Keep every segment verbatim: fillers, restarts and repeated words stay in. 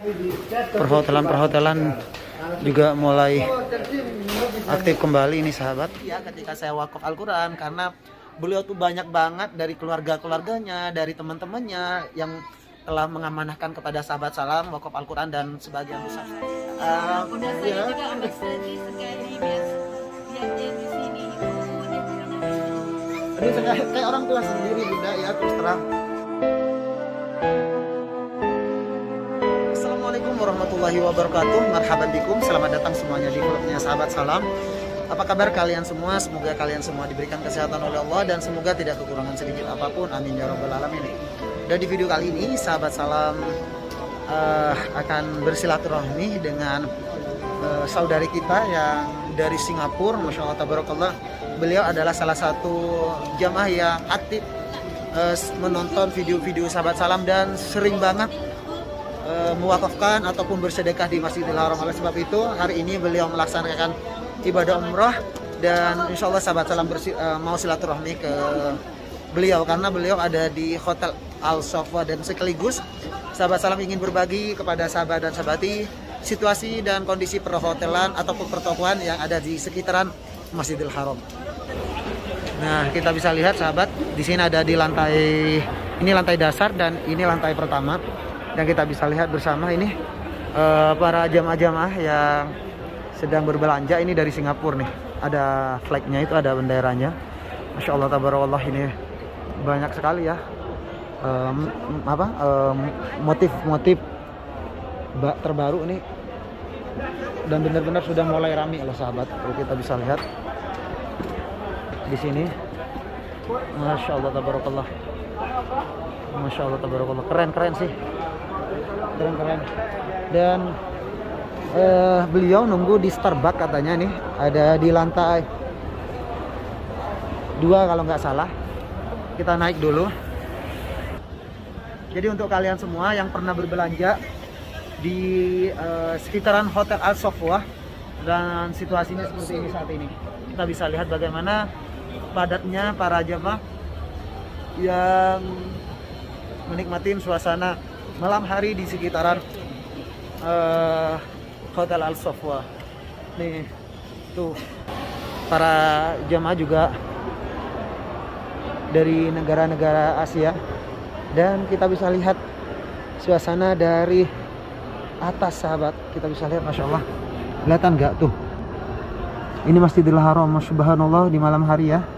perhotelan-perhotelan juga mulai aktif kembali ini sahabat. Ya, ketika saya wakaf Al-Quran, karena beliau tuh banyak banget dari keluarga-keluarganya, dari teman-temannya yang telah mengamanahkan kepada sahabat salam wakaf Al-Quran dan sebagian besar. Uh, Udah saya ya. juga ambil sedih sekali biar lihat dia di sini. Aduh, saya kayak orang tua sendiri bunda ya, terus terang. Assalamualaikum warahmatullahi wabarakatuh. Marhaban bikum, selamat datang semuanya di vlognya sahabat salam. Apa kabar kalian semua? Semoga kalian semua diberikan kesehatan oleh Allah dan semoga tidak kekurangan sedikit apapun. Amin ya rabbal alamin. Dan di video kali ini sahabat salam uh, akan bersilaturahmi dengan uh, saudari kita yang dari Singapura. Masya Allah tabarakallah. Beliau adalah salah satu jamaah yang aktif uh, menonton video-video sahabat salam dan sering banget uh, mewakafkan ataupun bersedekah di Masjidil Haram. Oleh sebab itu hari ini beliau melaksanakan ibadah umrah dan insya Allah sahabat salam bersi, uh, mau silaturahmi ke beliau karena beliau ada di Hotel Al-Sofwa dan sekaligus sahabat salam ingin berbagi kepada sahabat dan sahabati situasi dan kondisi perhotelan ataupun pertokohan yang ada di sekitaran Masjidil Haram. Nah, kita bisa lihat sahabat, di sini ada di lantai ini lantai dasar dan ini lantai pertama. Dan kita bisa lihat bersama ini uh, para jamaah-jamaah yang sedang berbelanja ini dari Singapura nih. Ada flagnya itu, ada benderanya. Masya Allah tabarakallah, ini banyak sekali ya um, apa motif-motif um, terbaru nih. Dan benar-benar sudah mulai ramai loh sahabat. Kalau kita bisa lihat di sini, Masya Allah tabarakallah, Masya Allah tabarakallah, keren-keren sih, keren-keren. Dan Uh, beliau nunggu di Starbucks katanya nih, ada di lantai dua kalau nggak salah. Kita naik dulu. Jadi untuk kalian semua yang pernah berbelanja di uh, sekitaran Hotel Al-Sofwa dan situasinya seperti ini saat ini, kita bisa lihat bagaimana padatnya para jamaah yang menikmati suasana malam hari di sekitaran uh, Hotel Al-Sofwa. Nih, tuh para jamaah juga dari negara-negara Asia. Dan kita bisa lihat suasana dari atas sahabat. Kita bisa lihat, Masya Allah. Kelihatan nggak tuh? Ini Masjidil Haram, subhanallah, di malam hari ya.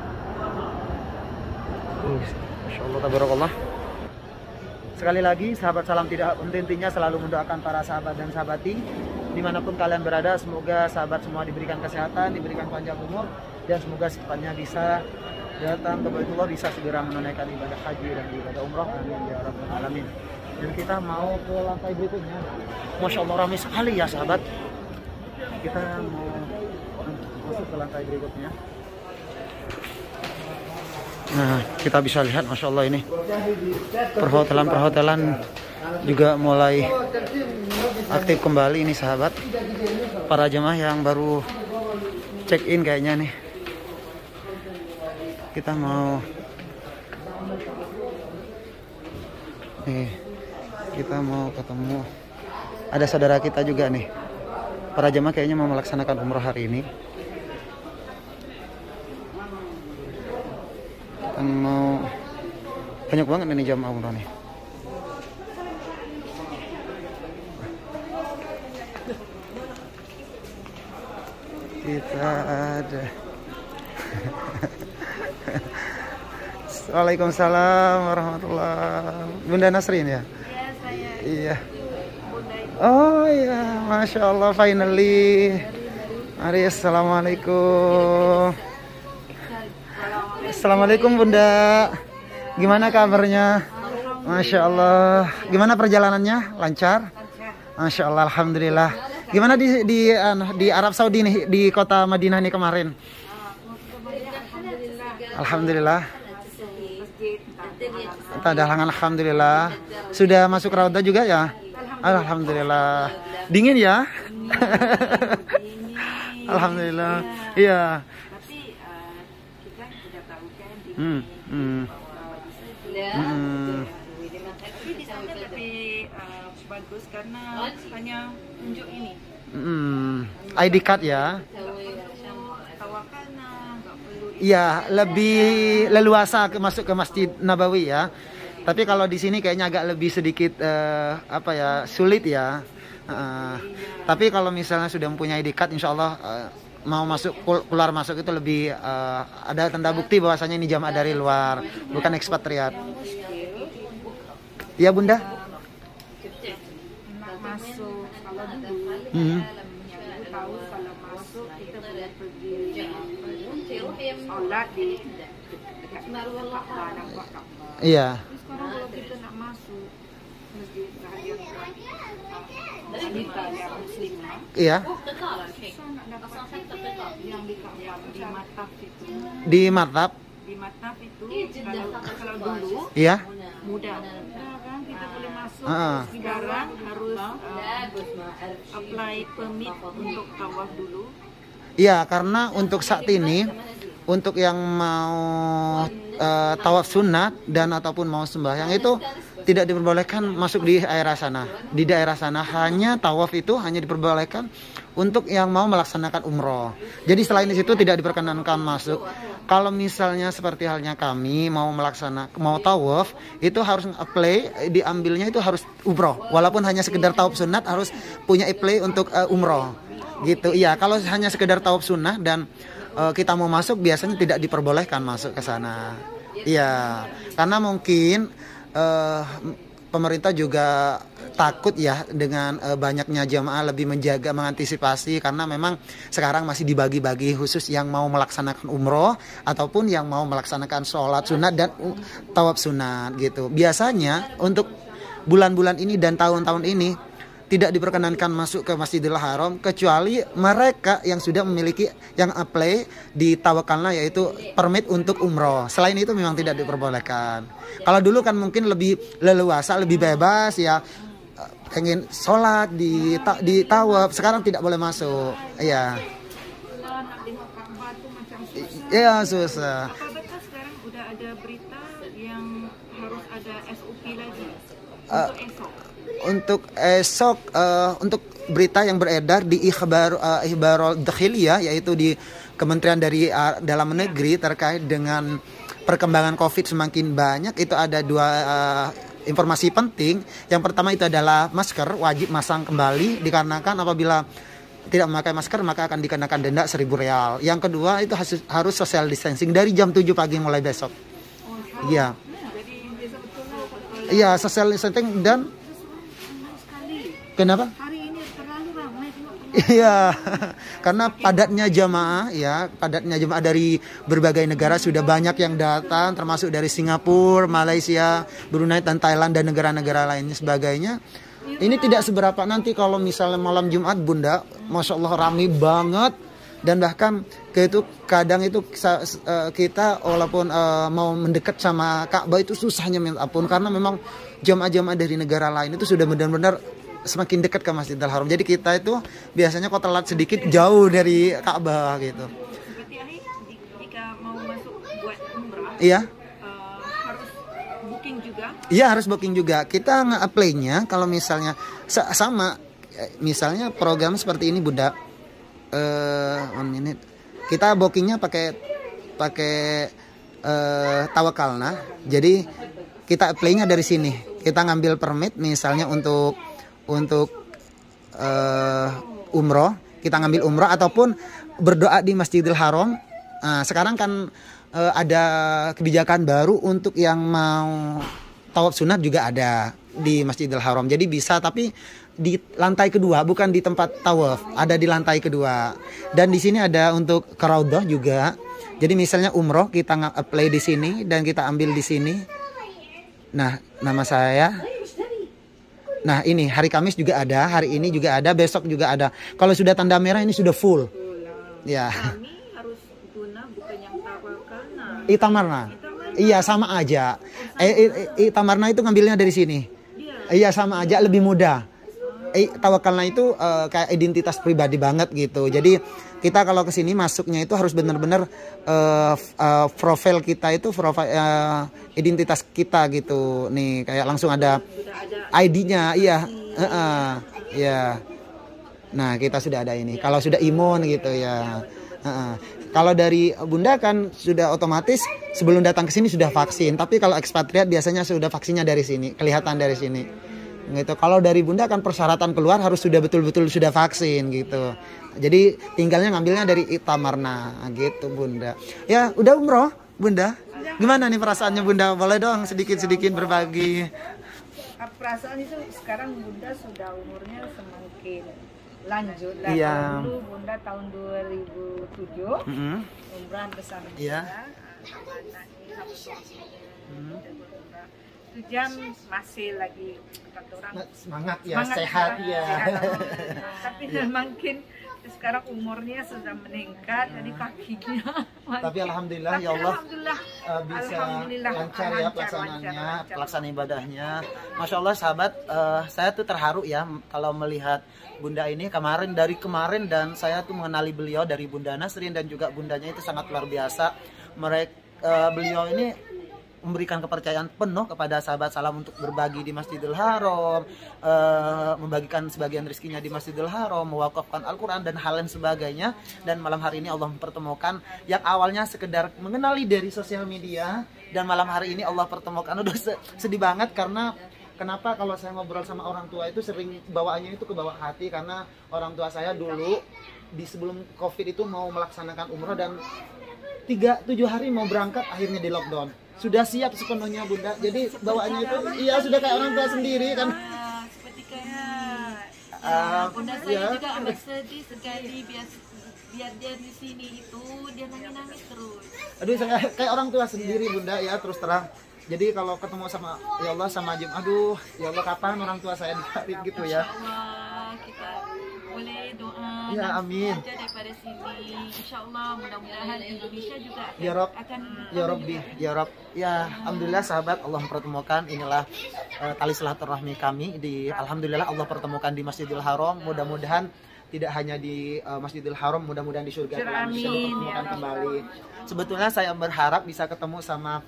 Masya Allah tabarakallah. Sekali lagi sahabat salam tidak henti-hentinya selalu mendoakan para sahabat dan sahabati dimanapun kalian berada. Semoga sahabat semua diberikan kesehatan, diberikan panjang umur, dan semoga secepatnya bisa datang ke Baitullah, bisa segera menunaikan ibadah haji dan ibadah umrah. Amin ya rabbal alamin. Dan kita mau ke lantai berikutnya. Masya Allah ramai sekali ya sahabat. Kita mau masuk ke lantai berikutnya. Nah, kita bisa lihat Masya Allah ini perhotelan-perhotelan juga mulai aktif kembali ini sahabat. Para jemaah yang baru check in kayaknya nih. Kita mau nih, kita mau ketemu ada saudara kita juga nih. Para jemaah kayaknya mau melaksanakan umroh hari ini. Mau banyak banget ini jamaah umroh nih. Kita ada. Waalaikumsalam warahmatullahi. Bunda Nasrin ya? Iya, saya. Iya. Oh iya, Masya Allah, finally. Mari, assalamualaikum. Assalamualaikum Bunda. Gimana kabarnya? Masya Allah. Gimana perjalanannya? Lancar? Masya Allah, alhamdulillah. Gimana di di di Arab Saudi nih, di kota Madinah nih kemarin? Alhamdulillah. Tadahangan alhamdulillah. Sudah masuk Raudah juga ya? Alhamdulillah. Dingin ya? Alhamdulillah. Iya. Hmm, hmm. Hmm. Tapi di sana lebih uh, bagus karena hanya tunjuk ini. Hmm, I D card ya. Tawakalna, nggak perlu. Iya, lebih leluasa ke masuk ke Masjid Nabawi ya. Tapi kalau di sini kayaknya agak lebih sedikit eh, apa ya, sulit ya. Uh, tapi kalau misalnya sudah mempunyai I D card, insya Allah uh, mau masuk keluar masuk itu lebih uh, ada tanda bukti bahwasanya ini jamaah dari luar, bukan ekspatriat. Iya Bunda. Masuk kalau dulu Hmm. yang tahu kalau masuk kita boleh pergi sholat di dekat Ka'bah, nampak Ka'bah. Iya. Terus sekarang kalau kita nak masuk masjid Raya Wanita yang Muslimah, Iya. susah nak dapat yang di Ka'bah, di Mataf itu. Di Martab. Di Mataf itu kalau kalau dulu Iya. mudah, sekarang kita boleh masuk. Ah. Sekarang harus uh, apply permit untuk tawaf dulu. Iya, karena untuk saat ini untuk yang mau uh, tawaf sunat dan ataupun mau sembahyang itu tidak diperbolehkan masuk di daerah sana. Di daerah sana hanya tawaf itu hanya diperbolehkan untuk yang mau melaksanakan umroh. Jadi selain di situ tidak diperkenankan masuk. Kalau misalnya seperti halnya kami mau melaksanakan mau tawaf itu harus apply, diambilnya itu harus umroh. Walaupun hanya sekedar tawaf sunat harus punya apply untuk uh, umroh. Gitu. Iya, kalau hanya sekedar tawaf sunnah dan uh, kita mau masuk biasanya tidak diperbolehkan masuk ke sana. Iya, karena mungkin uh, pemerintah juga takut ya dengan uh, banyaknya jamaah, lebih menjaga mengantisipasi karena memang sekarang masih dibagi-bagi khusus yang mau melaksanakan umroh ataupun yang mau melaksanakan sholat sunat dan uh, tawaf sunat gitu. Biasanya untuk bulan-bulan ini dan tahun-tahun ini tidak diperkenankan masuk ke Masjidil Haram kecuali mereka yang sudah memiliki yang apply di tawakalna yaitu permit untuk umroh. Selain itu memang tidak diperbolehkan. Kalau dulu kan mungkin lebih leluasa, lebih bebas ya, pengen sholat di ta, di tawaf, sekarang tidak boleh masuk. Iya. Kalau nak tengok Ka'bah tu macam susah. Iya susah. Apa betul sekarang udah ada berita yang harus ada S O P lagi Uh, untuk esok? Untuk esok uh, untuk berita yang beredar di Ikhbar uh, Ikhbarul Dakhiliyah yaitu di Kementerian dari uh, Dalam Negeri terkait dengan perkembangan Covid semakin banyak itu ada dua uh, informasi penting. Yang pertama itu adalah masker wajib masang kembali dikarenakan apabila tidak memakai masker maka akan dikenakan denda seribu real. Yang kedua itu harus, harus social distancing dari jam tujuh pagi mulai besok. Iya. Jadi besok betul Iya, social distancing dan kenapa? hari ini terlalu ramai tengok. Iya, karena padatnya jamaah ya, padatnya jamaah dari berbagai negara sudah banyak yang datang, termasuk dari Singapura, Malaysia, Brunei dan Thailand dan negara-negara lainnya sebagainya. Ini tidak seberapa nanti kalau misalnya malam Jumat Bunda, masya Allah ramai banget dan bahkan ke itu kadang itu kita walaupun uh, mau mendekat sama Ka'bah itu susahnya minta ampun karena memang jamaah-jamaah dari negara lain itu sudah benar-benar semakin dekat ke Masjidil Haram. Jadi kita itu biasanya kok telat sedikit jauh dari Ka'bah gitu. Seperti akhir jika mau masuk buat umrah, Iya. uh, harus booking juga. Iya harus booking juga. Kita nge-apply-nya kalau misalnya sama misalnya program seperti ini Bunda. Eh one minute. Kita bookingnya pakai pakai eh, tawakalna. Jadi kita apply-nya dari sini. Kita ngambil permit misalnya untuk untuk uh, umroh, kita ngambil umroh ataupun berdoa di Masjidil Haram. Nah, sekarang kan uh, ada kebijakan baru untuk yang mau tawaf sunat juga ada di Masjidil Haram. Jadi bisa tapi di lantai kedua, bukan di tempat tawaf, ada di lantai kedua. Dan di sini ada untuk Raudhah juga. Jadi misalnya umroh kita apply di sini dan kita ambil di sini. Nah, nama saya. Nah ini hari Kamis juga ada, hari ini juga ada, besok juga ada. Kalau sudah tanda merah ini sudah full. Ya. Kami harus guna bukan yang tawakalna. Itamarna. Iya sama aja. Eh, Itamarna itu ngambilnya dari sini. Iya sama aja, lebih mudah. Eh, tawakalna itu uh, kayak identitas pribadi banget gitu. Jadi kita kalau ke sini masuknya itu harus benar-benar uh, uh, profil kita itu profil uh, identitas kita gitu. Nih kayak langsung ada I D-nya, iya Heeh, ya. Nah, kita sudah ada ini. Kalau sudah imun gitu ya. Heeh. Kalau dari Bunda kan sudah otomatis sebelum datang ke sini sudah vaksin. Tapi kalau ekspatriat biasanya sudah vaksinnya dari sini, kelihatan dari sini. Gitu. Kalau dari Bunda kan persyaratan keluar harus sudah betul-betul sudah vaksin gitu. Jadi tinggalnya ngambilnya dari Itamarna gitu Bunda. Ya, udah umroh Bunda. Gimana nih perasaannya Bunda? Boleh dong sedikit-sedikit berbagi. Perasaan itu sekarang Bunda sudah umurnya semakin lanjut lah. Iya. Dulu Bunda tahun dua ribu tujuh Mm-hmm. umrah bersama Bunda. Iya. Anak-anaknya mm-hmm. Itu jam masih lagi kata orang semangat ya, semangat, sehat semangat, ya. sehat. Tapi ya. Makin sekarang umurnya sudah meningkat, ya. Jadi kakinya. Tapi alhamdulillah Tapi ya Allah alhamdulillah, uh, bisa alhamdulillah, lancar ya pelaksanaannya, lancar. pelaksanaan ibadahnya. Masya Allah sahabat, uh, saya tuh terharu ya kalau melihat Bunda ini kemarin dari kemarin dan saya tuh mengenali beliau dari Bunda Nasrin dan juga bundanya itu sangat luar biasa. Mereka uh, beliau ini memberikan kepercayaan penuh kepada sahabat salam untuk berbagi di Masjidil Haram, e, membagikan sebagian rezekinya di Masjidil Haram, mewakafkan Al-Quran dan hal lain sebagainya. Dan malam hari ini Allah mempertemukan yang awalnya sekedar mengenali dari sosial media, dan malam hari ini Allah pertemukan. Udah sedih banget karena kenapa kalau saya ngobrol sama orang tua itu sering bawaannya itu ke bawah hati, karena orang tua saya dulu di sebelum Covid itu mau melaksanakan umroh dan tiga tujuh hari mau berangkat akhirnya di lockdown. Sudah siap sepenuhnya Bunda, jadi bawaannya itu iya sudah kayak orang tua sendiri kan. Ah, seperti kayak Uh, Bunda saya ya. juga amat sedih sekali biar biar dia di sini itu dia nangis-nangis terus. Aduh saya kayak orang tua sendiri Bunda ya, terus terang. Jadi kalau ketemu sama ya Allah sama Jim, aduh ya Allah kapan orang tua saya dikarit gitu ya. Insyaallah kita boleh doa Ya, dan amin. belajar daripada sini. Insyaallah mudah-mudahan Indonesia juga akan, Ya Rob, akan ya Robbi, ya Rob. Ya alhamdulillah sahabat Allah mempertemukan, inilah uh, tali silaturahmi kami di alhamdulillah Allah pertemukan di Masjidil Haram. Mudah-mudahan tidak hanya di uh, Masjidil Haram, mudah-mudahan di surga kita bisa dipertemukan kembali. Sebetulnya saya berharap bisa ketemu sama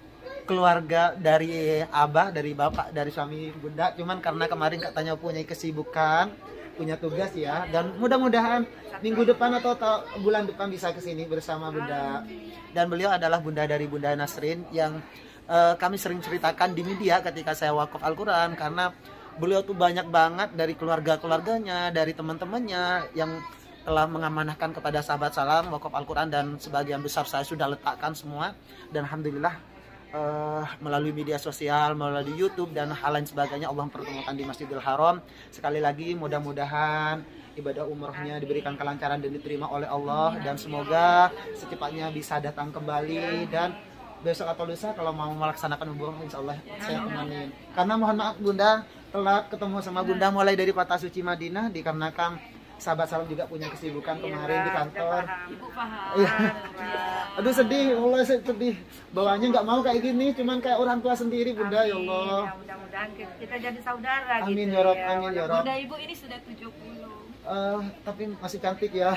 keluarga dari Abah, dari Bapak, dari suami Bunda. Cuman karena kemarin katanya punya kesibukan, punya tugas ya. Dan mudah-mudahan minggu depan atau bulan depan bisa kesini bersama Bunda. Dan beliau adalah Bunda dari Bunda Nasrin yang uh, kami sering ceritakan di media ketika saya wakaf Al-Quran. Karena beliau tuh banyak banget dari keluarga-keluarganya, dari teman-temannya yang telah mengamanahkan kepada sahabat salam wakaf Al-Quran, dan sebagian besar saya sudah letakkan semua. Dan alhamdulillah Uh, melalui media sosial, melalui YouTube dan hal lain sebagainya Allah mempertemukan di Masjidil Haram. Sekali lagi mudah-mudahan ibadah umrohnya diberikan kelancaran dan diterima oleh Allah, dan semoga secepatnya bisa datang kembali, dan besok atau lusa kalau mau melaksanakan umroh insya Allah saya temanin. Karena mohon maaf Bunda telat ketemu sama Bunda mulai dari Kota Suci Madinah dikarenakan sahabat salam juga punya kesibukan kemarin di kantor. Ibu paham. Iya. Ya. Aduh sedih, Allah sedih. Bawaannya nggak mau kayak gini, cuman kayak orang tua sendiri Bunda. Ya Allah. Ya, mudah-mudahan kita jadi saudara Amin gitu ya Rob, amin ya Rob. Bunda Ibu ini sudah tujuh puluh. Uh, tapi masih cantik ya.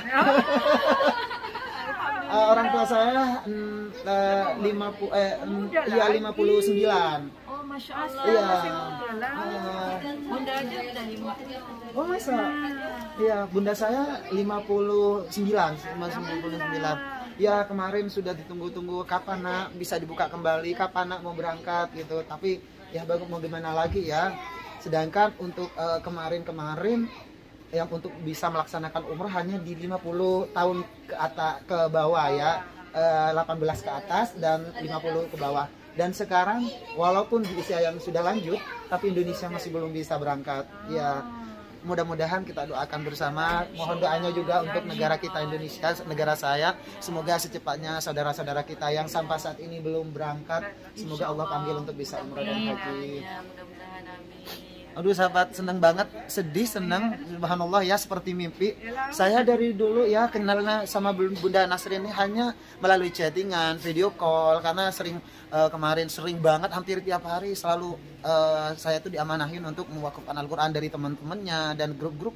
uh, orang tua saya mm, uh, lima puluh eh mm, iya lima puluh sembilan. Oh, Masya Allah. Iya. lah. Bunda aja udah lima puluh. Oh masa? Iya, Bunda saya lima puluh sembilan, lima puluh sembilan. Ya kemarin sudah ditunggu-tunggu kapan nak bisa dibuka kembali, kapan nak mau berangkat gitu. Tapi ya bagus mau gimana lagi ya. Sedangkan untuk uh, kemarin-kemarin yang untuk bisa melaksanakan umroh hanya di lima puluh tahun ke atas ke bawah ya, uh, delapan belas ke atas dan lima puluh ke bawah. Dan sekarang walaupun di usia yang sudah lanjut, tapi Indonesia masih belum bisa berangkat. Ya mudah-mudahan kita doakan bersama. Mohon doanya juga untuk negara kita Indonesia, negara saya. Semoga secepatnya saudara-saudara kita yang sampai saat ini belum berangkat, semoga Allah panggil untuk bisa umrah dan haji. Ya, mudah-mudahan amin. Aduh sahabat, senang banget, sedih, senang, subhanallah ya, seperti mimpi. Saya dari dulu ya kenalnya sama Bunda Nasrin ini hanya melalui chattingan, video call, karena sering uh, kemarin sering banget, hampir tiap hari selalu uh, saya tuh diamanahin untuk mewakafkan Al-Quran dari teman-temannya dan grup-grupnya.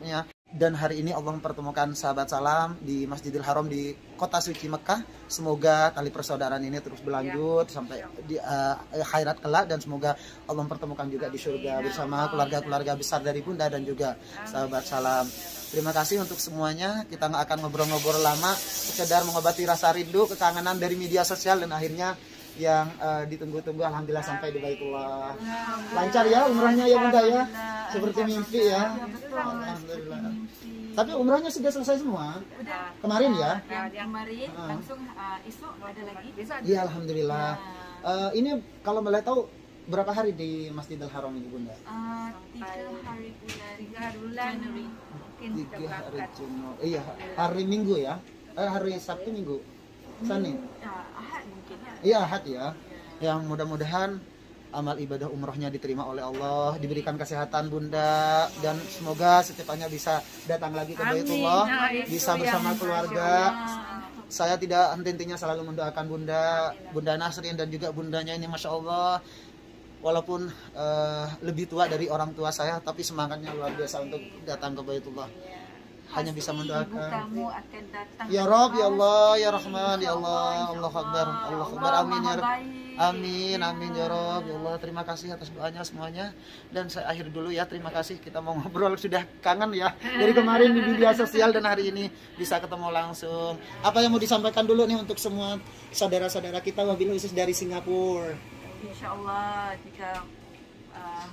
Dan hari ini Allah mempertemukan sahabat salam di Masjidil Haram di kota suci Mekah. Semoga tali persaudaraan ini terus berlanjut sampai di uh, akhirat kelak, dan semoga Allah mempertemukan juga di surga bersama keluarga-keluarga besar dari Bunda dan juga sahabat salam. Terima kasih untuk semuanya. Kita nggak akan ngobrol-ngobrol lama, sekedar mengobati rasa rindu, kekangenan dari media sosial, dan akhirnya yang uh, ditunggu-tunggu alhamdulillah sampai di Baitullah. Lancar ya umrahnya ya Bunda ya, seperti mimpi ya. Alhamdulillah. Tapi umrahnya sudah selesai semua. Udah. Kemarin ya? Yang kemarin Ah. langsung uh, esok ada lagi. Besok Iya alhamdulillah. Uh, ini kalau boleh tahu berapa hari di Masjidil Haram ini Bunda? Uh, tiga hari bulan tiga bulan Januari. mungkin kita Tiga hari berangkat. Jumat. Iya hari Minggu ya? Eh, hari Sabtu Minggu. Senin. Uh, Ahad mungkin ya. Iya Ahad ya. Yang mudah-mudahan amal ibadah umrohnya diterima oleh Allah, diberikan kesehatan Bunda, dan semoga secepatnya bisa datang lagi ke Baitullah, bisa bersama keluarga. Saya tidak henti-hentinya selalu mendoakan Bunda, Bunda Nasrin dan juga bundanya ini, masya Allah. Walaupun eh, lebih tua dari orang tua saya, tapi semangatnya luar biasa untuk datang ke Baitullah. Hanya bisa Ibu mendoakan. kamu akan datang. Ya Rob, ya Allah, ya Rahman, ya Allah, Allah Akbar, Allah Akbar, amin ya Rob. Amin, amin ya Rob, ya Allah. Terima kasih atas doanya semuanya. Dan saya akhir dulu ya, terima kasih. Kita mau ngobrol, sudah kangen ya dari kemarin di media sosial, dan hari ini bisa ketemu langsung. Apa yang mau disampaikan dulu nih untuk semua saudara-saudara kita, wabil khusus dari Singapura? Insya Allah jika uh,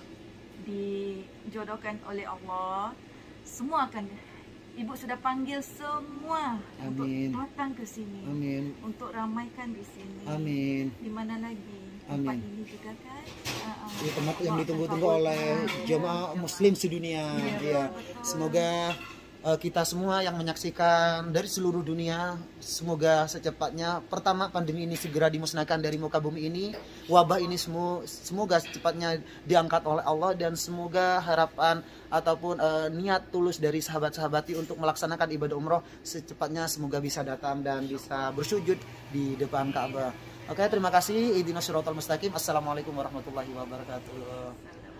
dijodohkan oleh Allah, semua akan. Ibu sudah panggil semua Amin. untuk datang ke sini, Amin, untuk ramaikan di sini. amin. Di mana lagi? Amin. Tempat ini juga kan? Uh, uh, Di tempat yang ditunggu-tunggu oleh jemaah muslim sedunia. Ya, semoga uh, kita semua yang menyaksikan dari seluruh dunia, semoga secepatnya pertama pandemi ini segera dimusnahkan dari muka bumi ini, wabah ini semu, semoga secepatnya diangkat oleh Allah, dan semoga harapan ataupun uh, niat tulus dari sahabat-sahabati untuk melaksanakan ibadah umroh secepatnya semoga bisa datang dan bisa bersujud di depan Ka'bah. Oke, terima kasih. Ihdinas siratal mustaqim. Assalamualaikum warahmatullahi wabarakatuh.